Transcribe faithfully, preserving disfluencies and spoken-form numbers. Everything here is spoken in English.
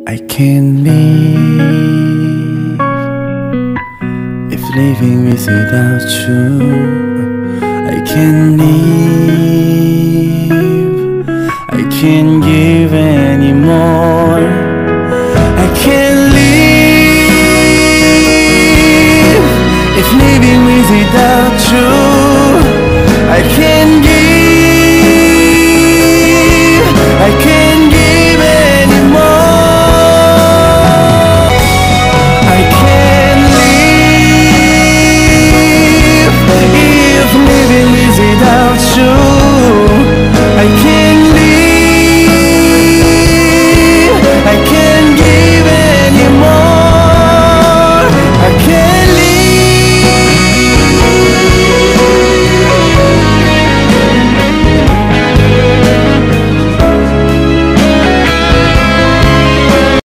I can't live if living with without you. I can't live, I can't give anymore.